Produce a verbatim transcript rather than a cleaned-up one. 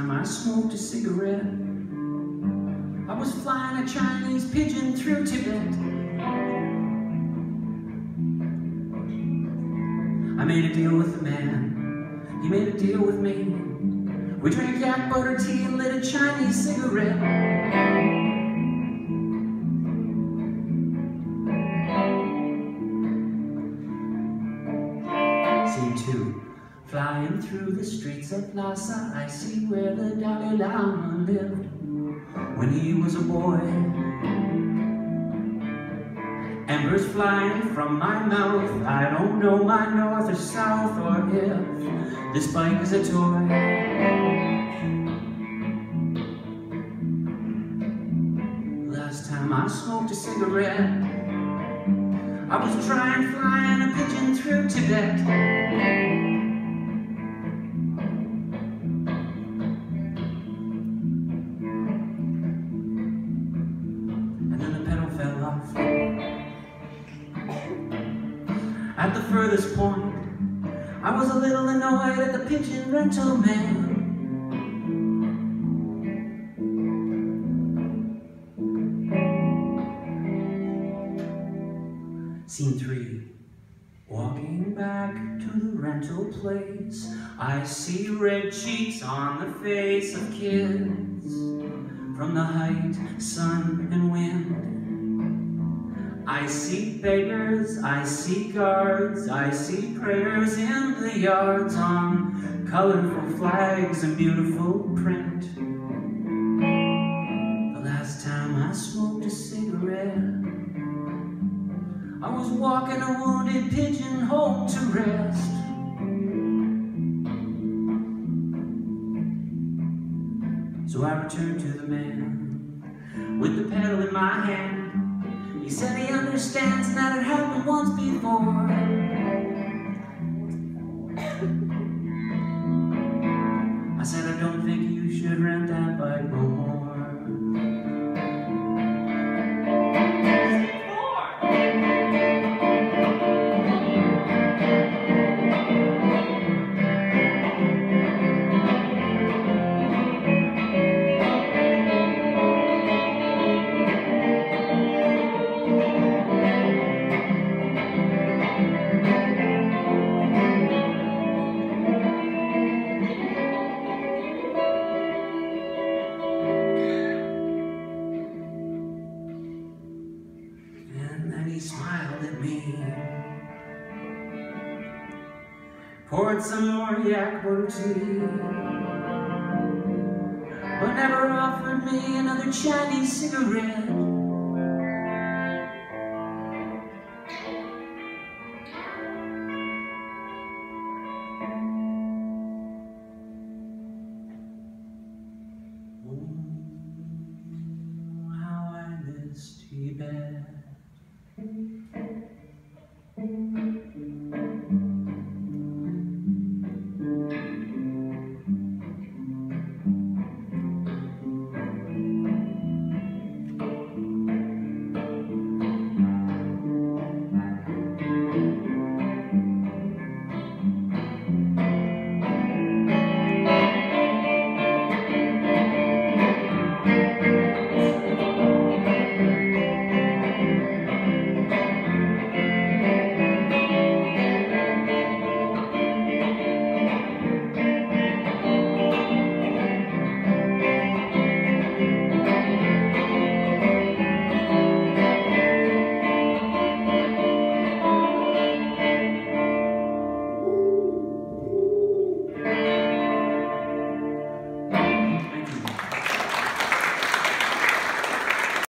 time I smoked a cigarette, I was flying a Chinese pigeon through Tibet. I made a deal with the man, he made a deal with me. We drank yak butter tea and lit a Chinese cigarette. Scene two. Flying through the streets of Lhasa, I see where the Dalai Lama lived when he was a boy. Embers flying from my mouth, I don't know my north or south, or if this bike is a toy. Last time I smoked a cigarette, I was trying flying a pigeon through Tibet. And then the pedal fell off. At the furthest point, I was a little annoyed at the pigeon rental man. Scene three. Walking back to the rental place, I see red cheeks on the face of kids. From the height, sun and wind, I see beggars, I see guards, I see prayers in the yards on colorful flags and beautiful print. The last time I smoked a cigarette, I was walking a wounded pigeon home to rest. So I returned to the man with the pedal in my hand. He said he understands and that it happened once before. I said, I don't think you should rent that bike no more. He smiled at me, poured some more yak butter tea, but never offered me another Chinese cigarette. Oh, how I miss Tibet.